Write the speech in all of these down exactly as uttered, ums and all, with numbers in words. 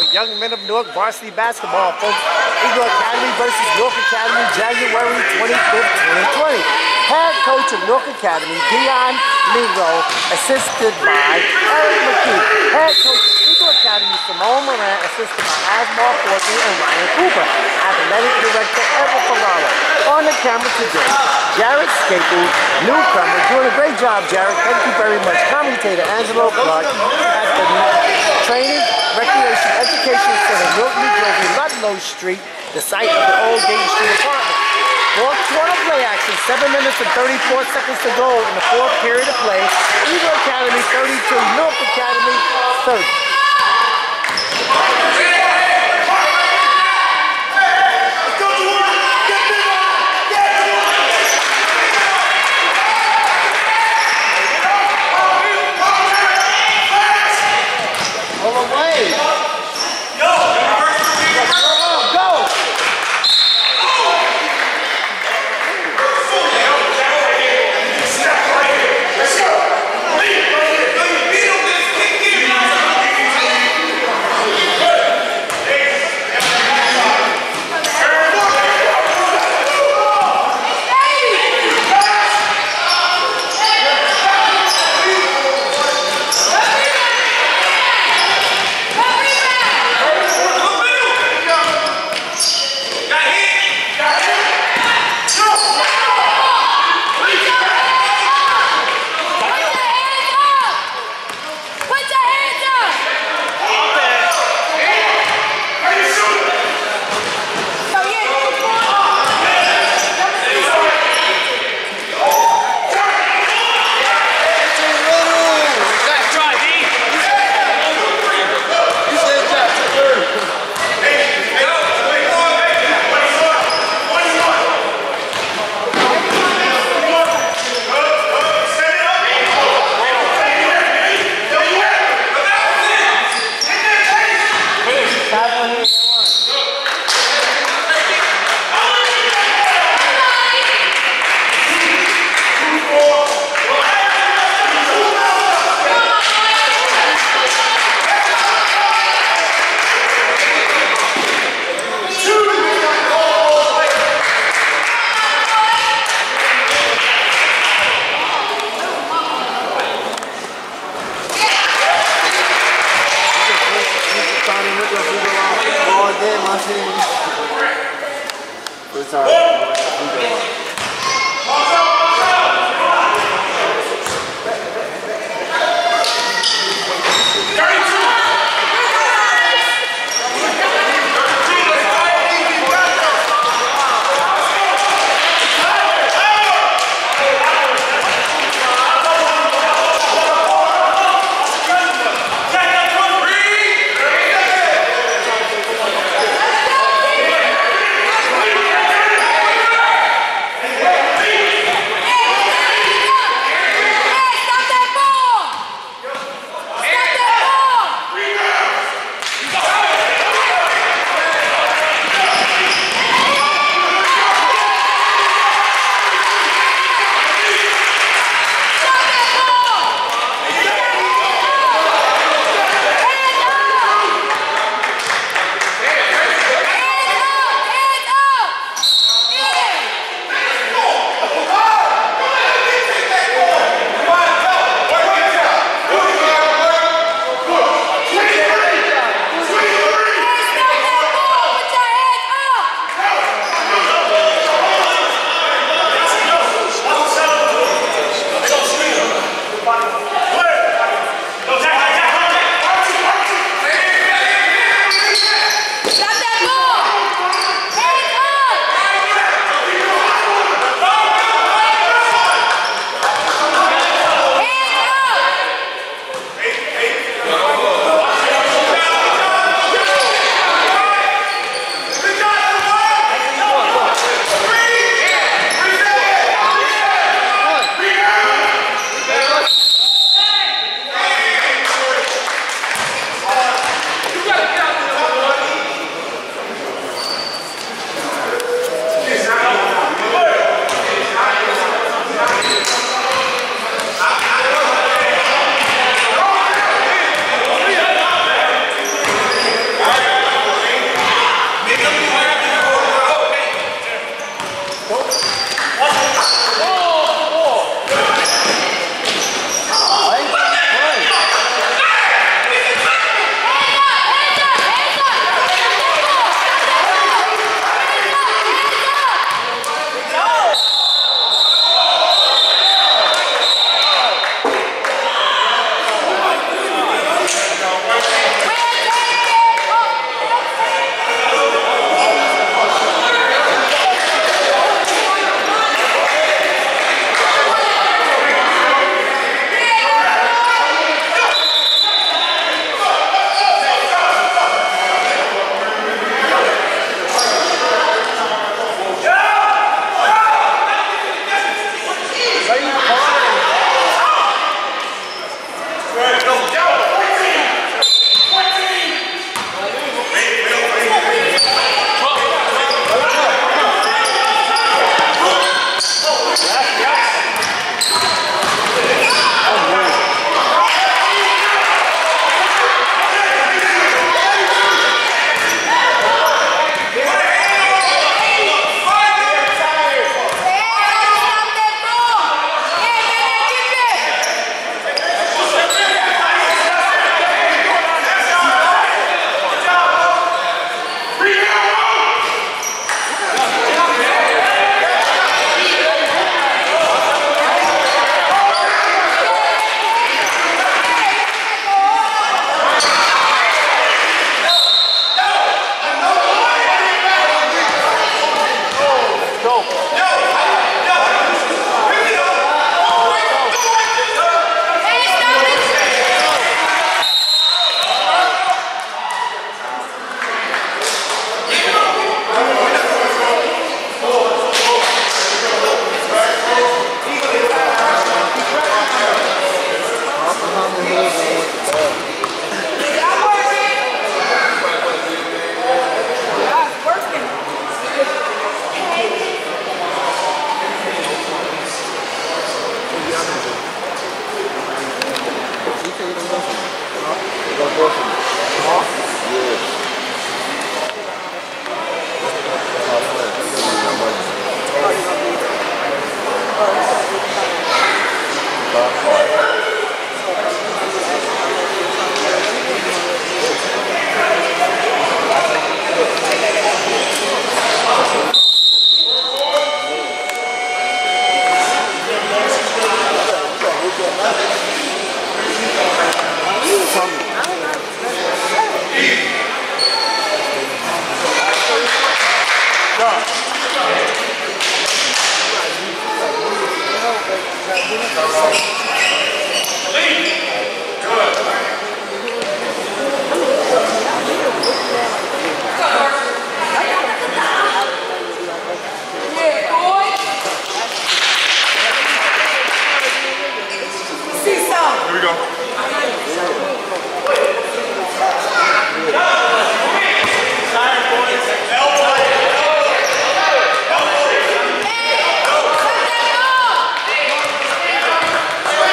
Young Men of Newark Varsity Basketball, folks. Eagle Academy versus Newark Academy, January twenty-fifth, twenty twenty. Head coach of Newark Academy, Dion Lingo, assisted by Eric McKee. Head coach of Eagle Academy, Simone Moran, assisted by Asmar Fortney and Ryan Cooper. Athletic Director, Edward Ferraro. On the camera today, Jared Skakel, newcomer, doing a great job, Jared. Thank you very much. Commentator, Angelo at the Training, Recreation, Education Center, Newark, New Jersey, Ludlow Street, the site of the old Dayton Street apartment. Fourth quarter play action, seven minutes and thirty-four seconds to go in the fourth period of play. Eagle Academy thirty-two, Newark Academy thirty. Hey!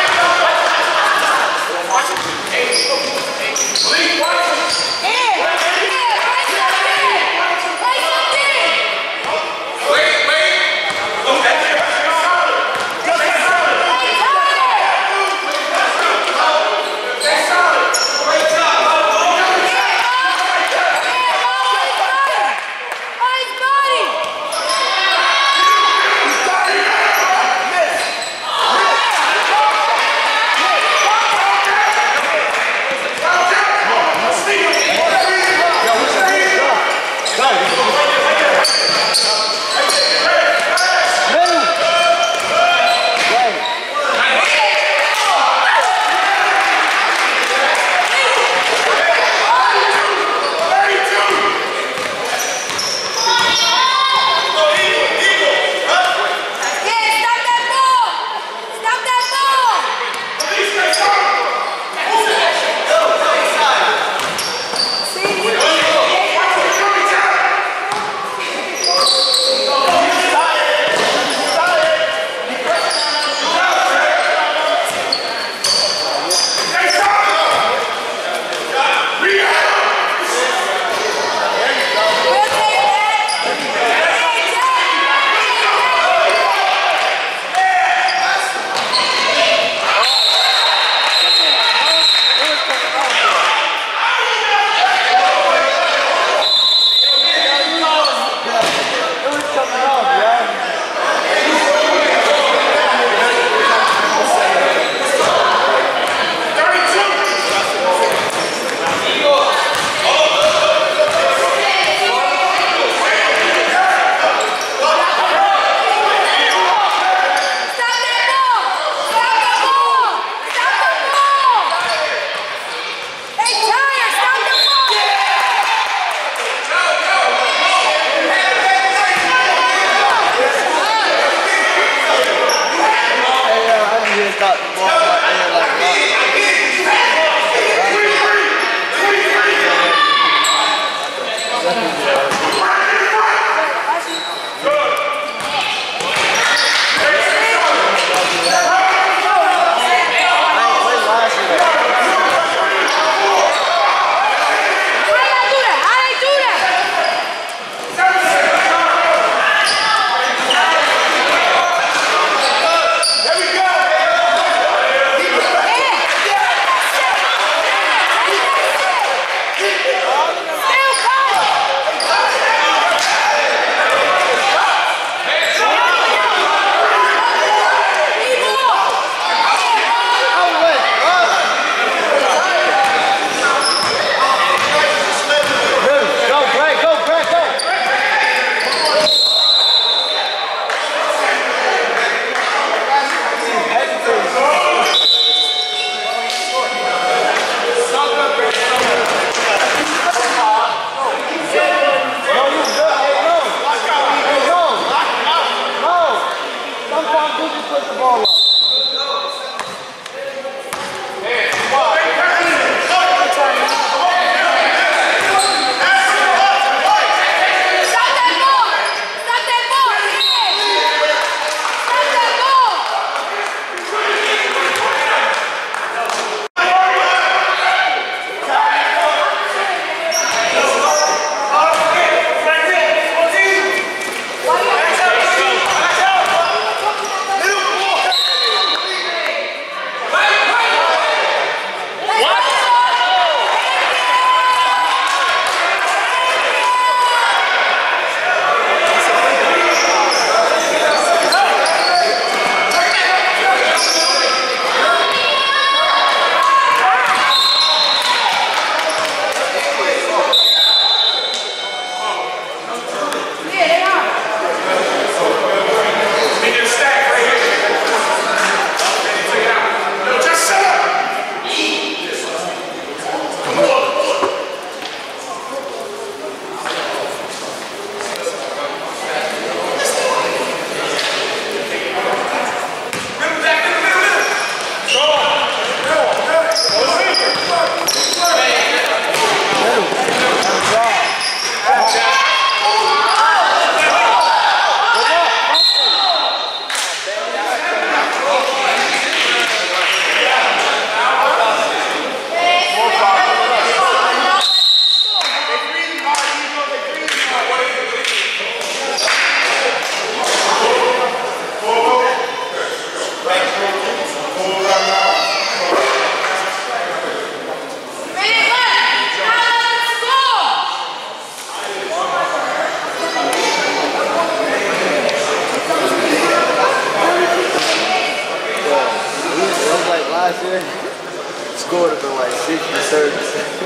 shit. Scored have been like sixty thirty.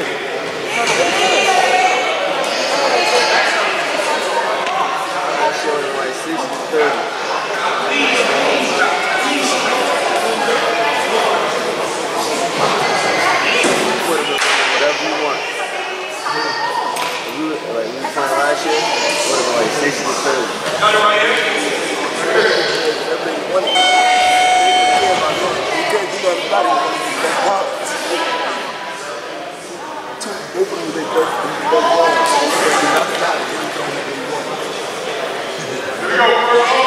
That shit was like sixty thirty. Whatever you want. You, like, when you playing last year, it would have been like sixty to thirty. Got it right here. You can't do nothing about it. That's hard. Both of them, they both wrong. Here we go.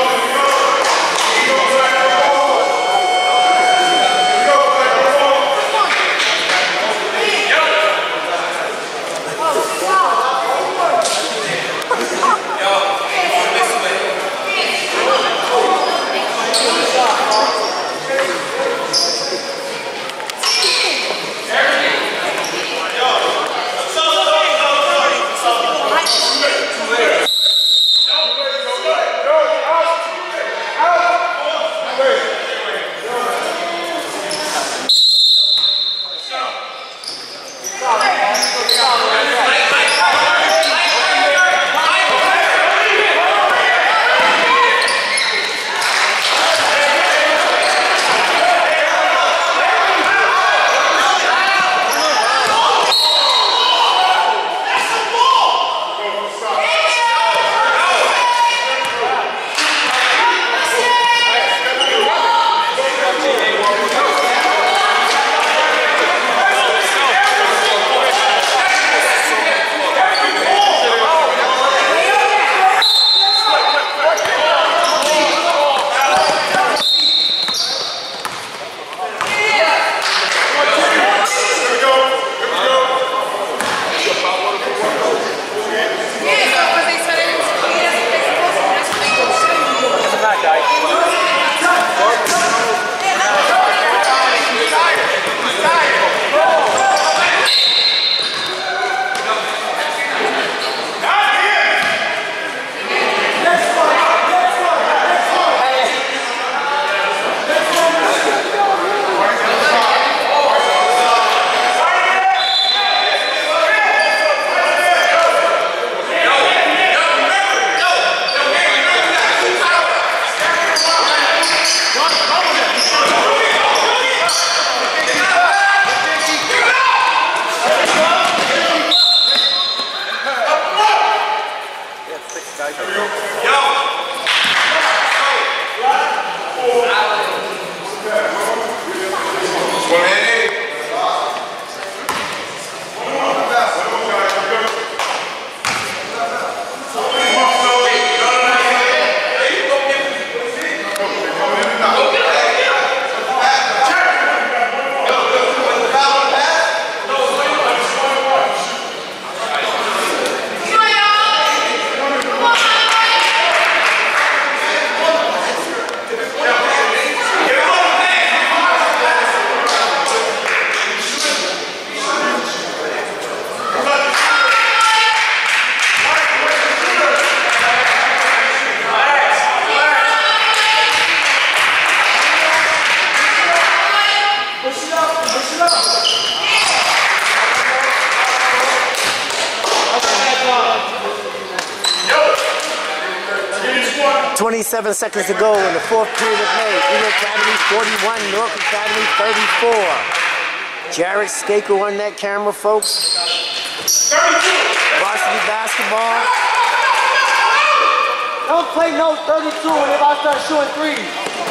twenty-seven seconds to go in the fourth period of May. Eagle Academy forty-one, Newark Academy thirty-four. Jared Skakel on that camera, folks. Varsity basketball. Don't play no thirty-two when they about to start shooting threes.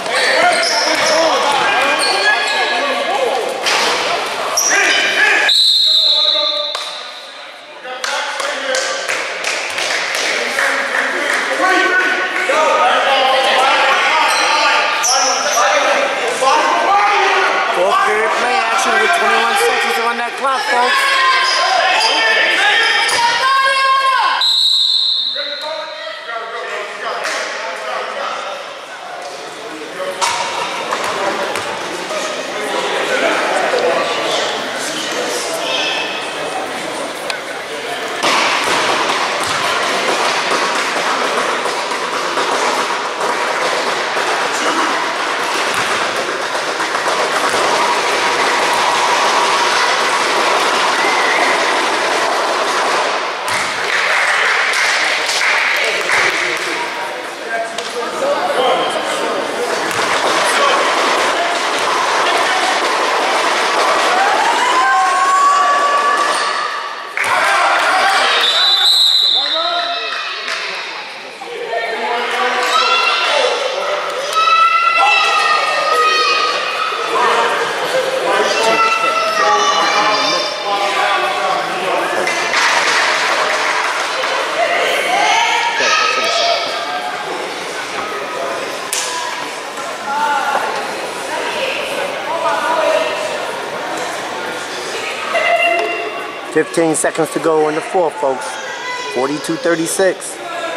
Fourth period play action with twenty-one seconds on that clock, folks. fifteen seconds to go in the fourth, folks. forty-two thirty-six.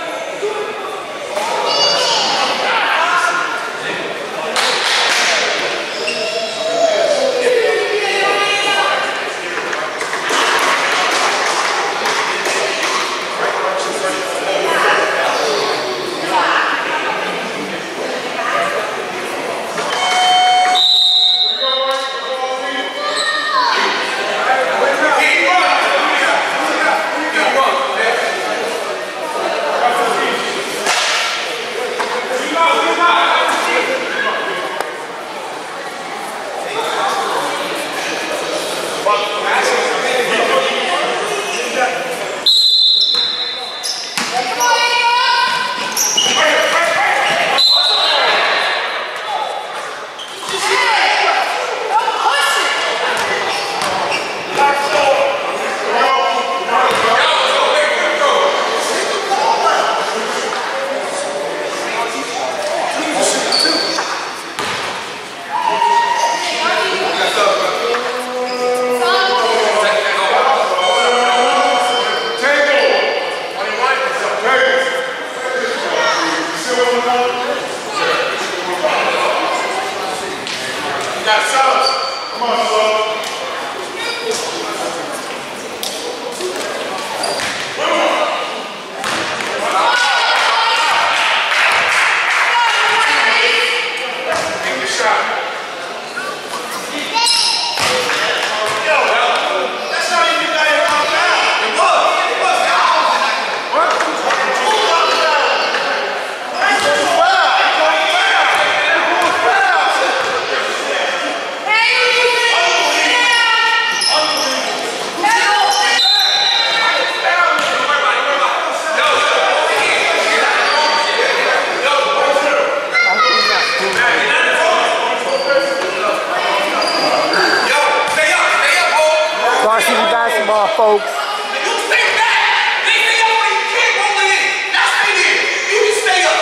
Varsity basketball, folks. You stay back. They stay up when you can't roll it in. That's what it is. You can stay up.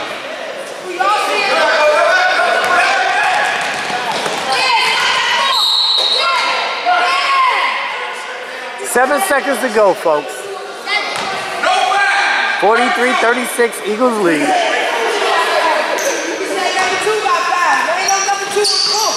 We all see it. Seven seconds to go, folks. No foul. forty-three thirty-six, Eagles lead. Number two got five. There ain't no number two with four.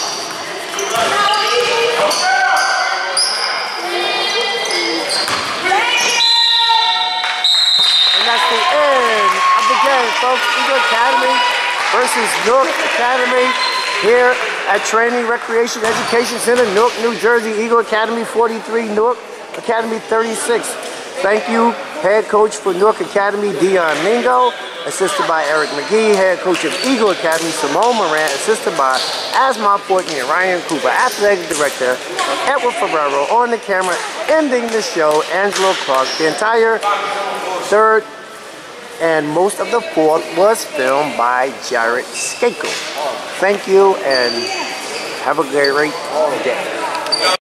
That's the end of the game, folks. Eagle Academy versus Newark Academy here at Training Recreation Education Center, Newark, New Jersey. Eagle Academy forty-three, Newark Academy thirty-six. Thank you, head coach for Newark Academy, Dion Mingo, assisted by Eric McGee, head coach of Eagle Academy, Simone Moran, assisted by Asma Portney and Ryan Cooper, athletic director, Edward Ferrero on the camera, ending the show, Angelo Clark. The entire third and most of the fourth was filmed by Jared Skakel. Thank you and have a great day.